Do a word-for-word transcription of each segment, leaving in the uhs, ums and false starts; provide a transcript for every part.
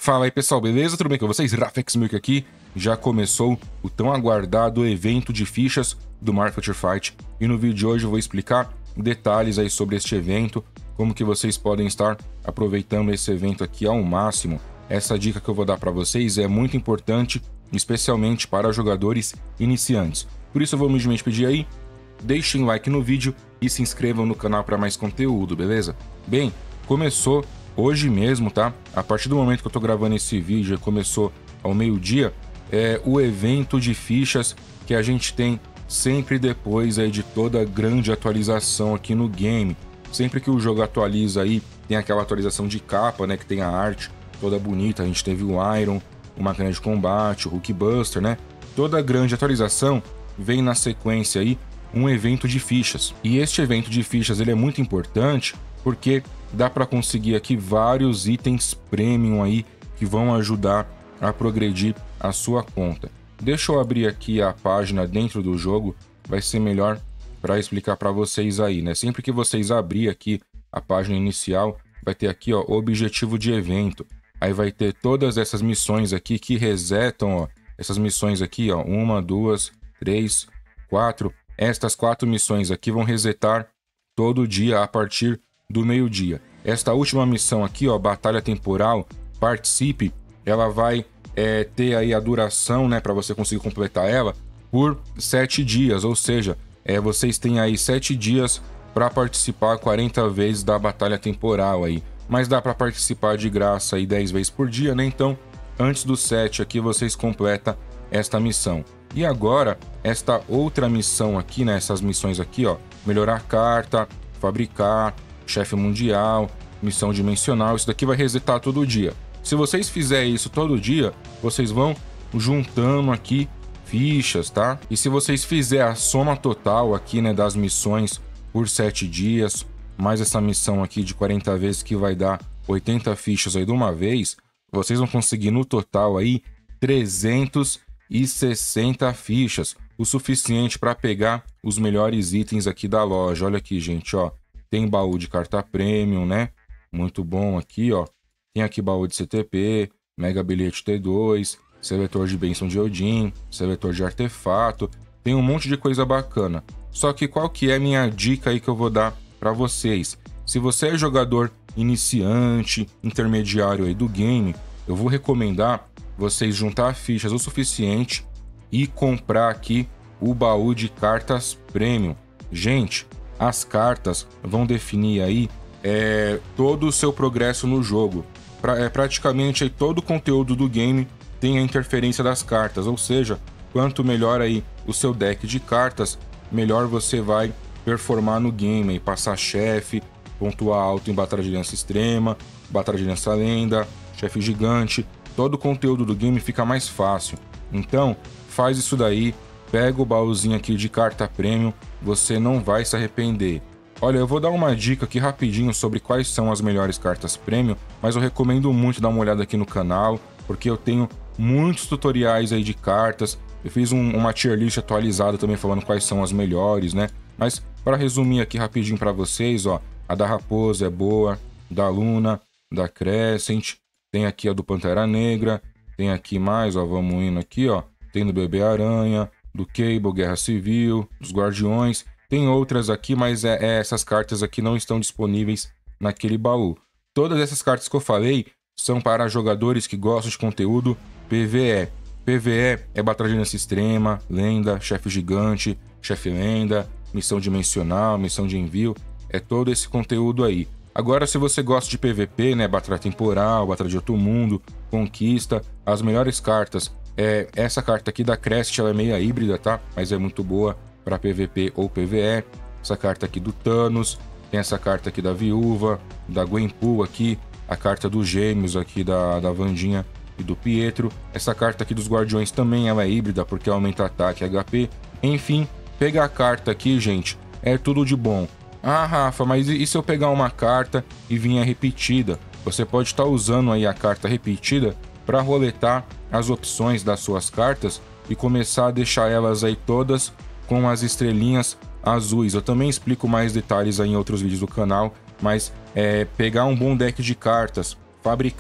Fala aí pessoal, beleza? Tudo bem com vocês? Rafex Milk aqui. Já começou o tão aguardado evento de fichas do Market Fight e no vídeo de hoje eu vou explicar detalhes aí sobre este evento, como que vocês podem estar aproveitando esse evento aqui ao máximo. Essa dica que eu vou dar para vocês é muito importante, especialmente para jogadores iniciantes. Por isso eu vou humildemente pedir aí, deixem like no vídeo e se inscrevam no canal para mais conteúdo, beleza? Bem, começou hoje mesmo, tá? A partir do momento que eu tô gravando esse vídeo, começou ao meio-dia, é o evento de fichas que a gente tem sempre depois aí de toda grande atualização aqui no game. Sempre que o jogo atualiza aí, tem aquela atualização de capa, né? Que tem a arte toda bonita. A gente teve o Iron, o Máquina de Combate, o Hulkbuster, né? Toda grande atualização vem na sequência aí um evento de fichas. E este evento de fichas ele é muito importante porque dá para conseguir aqui vários itens premium aí que vão ajudar a progredir a sua conta. Deixa eu abrir aqui a página dentro do jogo, vai ser melhor para explicar para vocês aí, né? Sempre que vocês abrir aqui a página inicial, vai ter aqui, ó, objetivo de evento. Aí vai ter todas essas missões aqui que resetam, ó, essas missões aqui, ó, uma, duas, três, quatro. Estas quatro missões aqui vão resetar todo dia a partir do meio-dia. Esta última missão aqui, ó, Batalha Temporal, participe, ela vai é, ter aí a duração, né, para você conseguir completar ela por sete dias, ou seja, é, vocês têm aí sete dias para participar quarenta vezes da Batalha Temporal aí, mas dá para participar de graça aí dez vezes por dia, né? Então, antes do sete aqui vocês completam esta missão. E agora, esta outra missão aqui, né, essas missões aqui, ó, melhorar carta, fabricar, chefe mundial, missão dimensional, isso daqui vai resetar todo dia. Se vocês fizerem isso todo dia, vocês vão juntando aqui fichas, tá? E se vocês fizerem a soma total aqui, né, das missões por sete dias, mais essa missão aqui de quarenta vezes que vai dar oitenta fichas aí de uma vez, vocês vão conseguir no total aí trezentas e sessenta fichas, o suficiente para pegar os melhores itens aqui da loja. Olha aqui, gente, ó. Tem baú de carta premium, né? Muito bom aqui, ó. Tem aqui baú de C T P, Mega Bilhete T dois, seletor de bênção de Odin, seletor de artefato. Tem um monte de coisa bacana. Só que qual que é a minha dica aí que eu vou dar para vocês? Se você é jogador iniciante, intermediário aí do game, eu vou recomendar vocês juntar fichas o suficiente e comprar aqui o baú de cartas premium. Gente, as cartas vão definir aí é, todo o seu progresso no jogo. Pra, é, praticamente aí, todo o conteúdo do game tem a interferência das cartas, ou seja, quanto melhor aí o seu deck de cartas, melhor você vai performar no game, aí, passar chefe, pontuar alto em batalha de aliança extrema, batalha de aliança lenda, chefe gigante, todo o conteúdo do game fica mais fácil. Então, faz isso daí, pega o baúzinho aqui de carta premium, você não vai se arrepender. Olha, eu vou dar uma dica aqui rapidinho sobre quais são as melhores cartas premium, mas eu recomendo muito dar uma olhada aqui no canal, porque eu tenho muitos tutoriais aí de cartas, eu fiz um, uma tier list atualizada também falando quais são as melhores, né? Mas para resumir aqui rapidinho para vocês, ó, a da Raposa é boa, da Luna, da Crescent, tem aqui a do Pantera Negra, tem aqui mais, ó, vamos indo aqui, ó, tem do Bebê Aranha, do Cable, Guerra Civil, dos Guardiões. Tem outras aqui, mas é, é, essas cartas aqui não estão disponíveis naquele baú. Todas essas cartas que eu falei são para jogadores que gostam de conteúdo P V E. P V E é Batalha de Aliança Extrema, Lenda, Chefe Gigante, Chefe Lenda, Missão Dimensional, Missão de Envio. É todo esse conteúdo aí. Agora, se você gosta de P V P, né, Batalha Temporal, Batalha de Outro Mundo, Conquista, as melhores cartas é essa carta aqui da Crest, ela é meio híbrida, tá? Mas é muito boa para P V P ou P V E. Essa carta aqui do Thanos, tem essa carta aqui da Viúva, da Gwenpool aqui, a carta dos Gêmeos aqui da, da Wandinha e do Pietro. Essa carta aqui dos Guardiões também ela é híbrida porque aumenta ataque e H P. Enfim, pegar a carta aqui, gente, é tudo de bom. Ah, Rafa, mas e se eu pegar uma carta e vinha repetida? Você pode estar usando aí a carta repetida para roletar as opções das suas cartas e começar a deixar elas aí todas com as estrelinhas azuis. Eu também explico mais detalhes aí em outros vídeos do canal, mas é, pegar um bom deck de cartas, fabricar,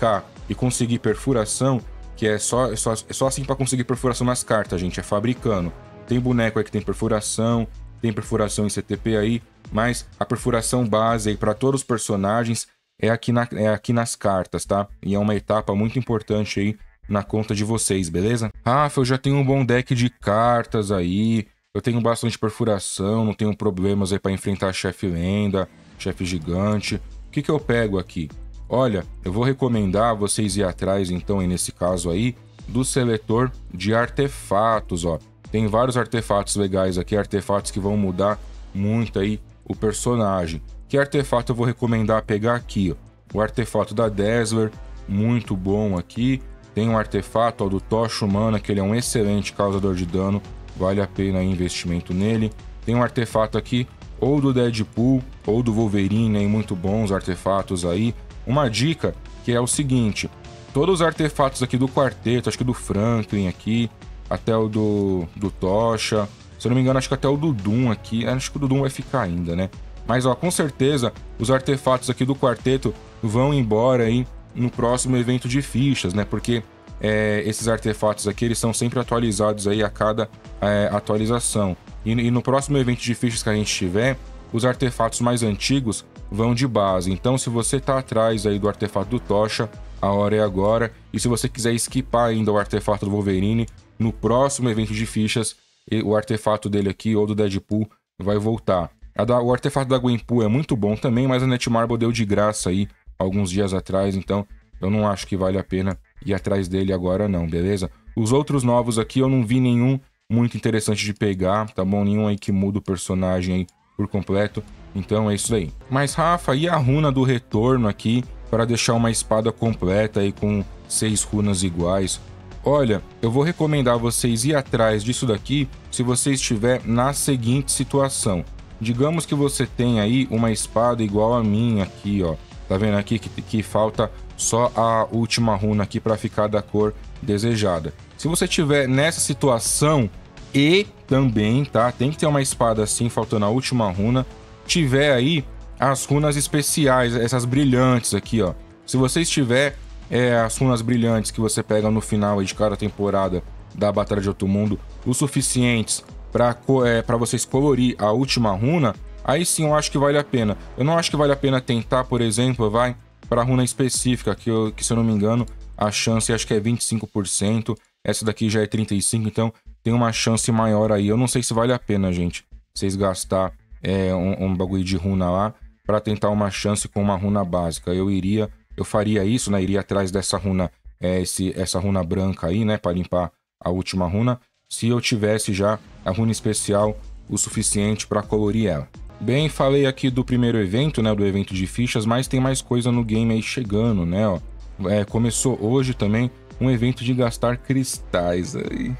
e conseguir perfuração, que é só, é só, é só assim para conseguir perfuração nas cartas, gente, é fabricando. Tem boneco aí que tem perfuração, tem perfuração em C T P aí, mas a perfuração base aí para todos os personagens é aqui, na, é aqui nas cartas, tá? E é uma etapa muito importante aí na conta de vocês, beleza? Rafa, eu já tenho um bom deck de cartas aí, eu tenho bastante perfuração, não tenho problemas aí para enfrentar chefe lenda, chefe gigante. O que que eu pego aqui? Olha, eu vou recomendar vocês ir atrás, então, aí nesse caso aí, do seletor de artefatos, ó. Tem vários artefatos legais aqui, artefatos que vão mudar muito aí o personagem. Que artefato eu vou recomendar pegar aqui, ó? O artefato da Dazzler, muito bom aqui. Tem um artefato, ó, do Tocha Humana, que ele é um excelente causador de dano, vale a pena aí investimento nele. Tem um artefato aqui, ou do Deadpool, ou do Wolverine, aí, muito bons artefatos aí. Uma dica que é o seguinte, todos os artefatos aqui do quarteto, acho que do Franklin aqui, até o do, do Tocha, se eu não me engano, acho que até o do Doom aqui, acho que o do Doom vai ficar ainda, né? Mas, ó, com certeza, os artefatos aqui do quarteto vão embora aí no próximo evento de fichas, né? Porque é, esses artefatos aqui, eles são sempre atualizados aí a cada é, atualização. E, e no próximo evento de fichas que a gente tiver, os artefatos mais antigos vão de base. Então, se você tá atrás aí do artefato do Tocha, a hora é agora. E se você quiser esquipar ainda o artefato do Wolverine, no próximo evento de fichas, o artefato dele aqui, ou do Deadpool, vai voltar. A da, o artefato da Gwenpool é muito bom também, mas a Netmarble deu de graça aí alguns dias atrás, então eu não acho que vale a pena ir atrás dele agora não, beleza? Os outros novos aqui eu não vi nenhum muito interessante de pegar, tá bom? Nenhum aí que muda o personagem aí por completo, então é isso aí. Mas Rafa, e a runa do retorno aqui para deixar uma espada completa aí com seis runas iguais? Olha, eu vou recomendar vocês ir atrás disso daqui se você estiver na seguinte situação. Digamos que você tem aí uma espada igual a minha aqui, ó. Tá vendo aqui que, que falta só a última runa aqui para ficar da cor desejada. Se você tiver nessa situação e também, tá? Tem que ter uma espada assim, faltando a última runa. Tiver aí as runas especiais, essas brilhantes aqui, ó. Se você estiver é, as runas brilhantes que você pega no final aí de cada temporada da Batalha de Outro Mundo, o suficientes para é, para vocês colorir a última runa, aí sim eu acho que vale a pena. Eu não acho que vale a pena tentar, por exemplo, vai para a runa específica, que, eu, que se eu não me engano, a chance acho que é vinte e cinco por cento, essa daqui já é trinta e cinco por cento, então tem uma chance maior aí. Eu não sei se vale a pena, gente, vocês gastar é, um, um bagulho de runa lá para tentar uma chance com uma runa básica. Eu iria, eu faria isso, né? Iria atrás dessa runa, é, esse, essa runa branca aí, né? Para limpar a última runa, se eu tivesse já a runa especial o suficiente para colorir ela. Bem, falei aqui do primeiro evento, né, do evento de fichas, mas tem mais coisa no game aí chegando, né, ó. É, começou hoje também um evento de gastar cristais aí.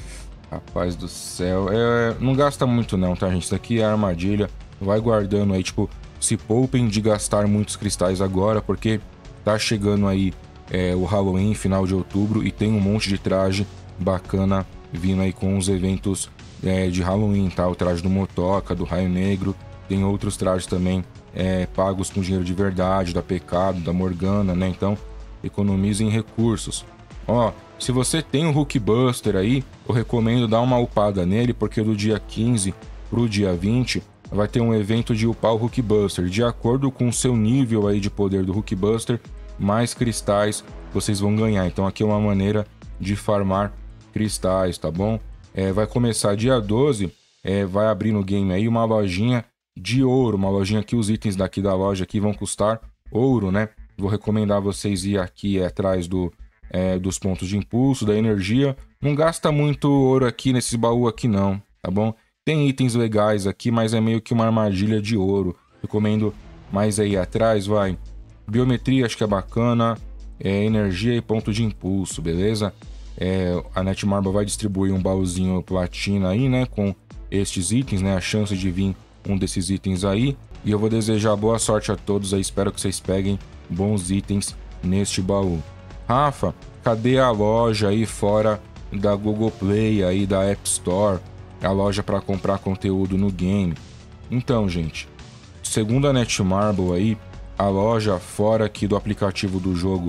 Rapaz do céu, é, não gasta muito não, tá, gente? Isso aqui é armadilha, vai guardando aí, tipo, se poupem de gastar muitos cristais agora, porque tá chegando aí é, o Halloween, final de outubro, e tem um monte de traje bacana vindo aí com os eventos é, de Halloween, tá? O traje do Motoca, do Raio Negro, tem outros trajes também é, pagos com dinheiro de verdade, da Pecado, da Morgana, né? Então, economizem recursos. Ó, se você tem o Hulkbuster aí, eu recomendo dar uma upada nele, porque do dia quinze pro dia vinte vai ter um evento de upar o Hulkbuster. De acordo com o seu nível aí de poder do Hulkbuster, mais cristais vocês vão ganhar. Então aqui é uma maneira de farmar cristais, tá bom? É, vai começar dia doze, é, vai abrir no game aí uma lojinha de ouro, uma lojinha que os itens daqui da loja aqui vão custar ouro, né? Vou recomendar vocês ir aqui é, atrás do, é, dos pontos de impulso, da energia. Não gasta muito ouro aqui nesse baú aqui não, tá bom? Tem itens legais aqui, mas é meio que uma armadilha de ouro. Recomendo mais aí atrás, vai. Biometria, acho que é bacana. É, energia e ponto de impulso, beleza? É, a Netmarble vai distribuir um baúzinho platina aí, né? Com estes itens, né? A chance de vir um desses itens aí. E eu vou desejar boa sorte a todos aí. Espero que vocês peguem bons itens neste baú. Rafa, cadê a loja aí fora da Google Play, aí da App Store? A loja para comprar conteúdo no game. Então, gente, segundo a Netmarble aí, a loja fora aqui do aplicativo do jogo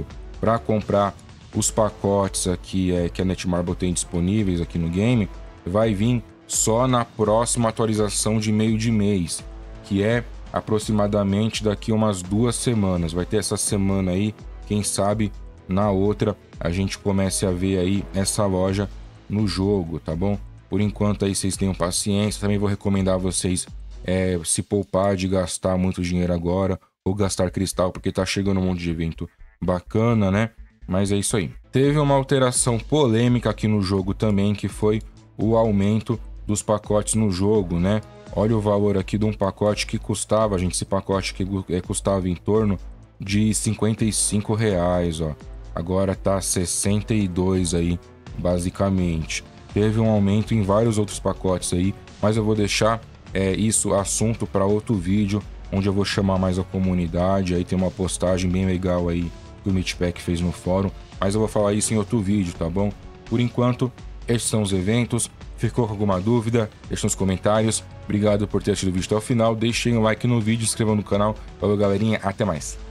para comprar os pacotes aqui é, que a Netmarble tem disponíveis aqui no game, vai vir só na próxima atualização de meio de mês, que é aproximadamente daqui umas duas semanas. Vai ter essa semana aí, quem sabe na outra a gente comece a ver aí essa loja no jogo, tá bom? Por enquanto aí vocês tenham paciência. Também vou recomendar a vocês é, se poupar de gastar muito dinheiro agora ou gastar cristal, porque tá chegando um monte de evento bacana, né? Mas é isso aí. Teve uma alteração polêmica aqui no jogo também, que foi o aumento dos pacotes no jogo, né? Olha o valor aqui de um pacote que custava, gente, esse pacote que custava em torno de cinquenta e cinco reais, ó. Agora tá sessenta e dois aí, basicamente. Teve um aumento em vários outros pacotes aí, mas eu vou deixar é, isso assunto para outro vídeo, onde eu vou chamar mais a comunidade. Aí tem uma postagem bem legal aí que o Meatpack fez no fórum, mas eu vou falar isso em outro vídeo, tá bom? Por enquanto, esses são os eventos. Ficou com alguma dúvida? Deixe nos comentários. Obrigado por ter assistido o vídeo até o final. Deixem um like no vídeo, se inscrevam no canal. Valeu, galerinha. Até mais.